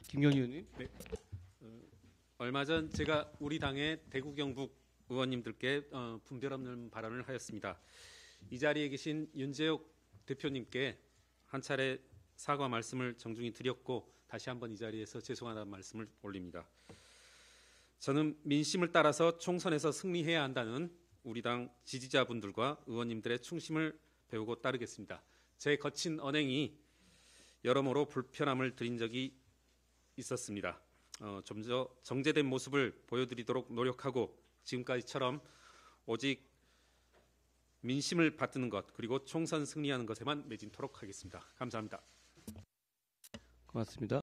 김경희 의원님. 네. 얼마 전 제가 우리 당의 대구 경북 의원님들께 분별 없는 발언을 하였습니다. 이 자리에 계신 윤재욱 대표님께 한 차례 사과 말씀을 정중히 드렸고 다시 한번 이 자리에서 죄송하다는 말씀을 올립니다. 저는 민심을 따라서 총선에서 승리해야 한다는 우리 당 지지자분들과 의원님들의 충심을 배우고 따르겠습니다. 제 거친 언행이 여러모로 불편함을 드린 적이 있었습니다. 좀 더 정제된 모습을 보여드리도록 노력하고 지금까지처럼 오직 민심을 받드는 것 그리고 총선 승리하는 것에만 매진토록 하겠습니다. 감사합니다. 고맙습니다.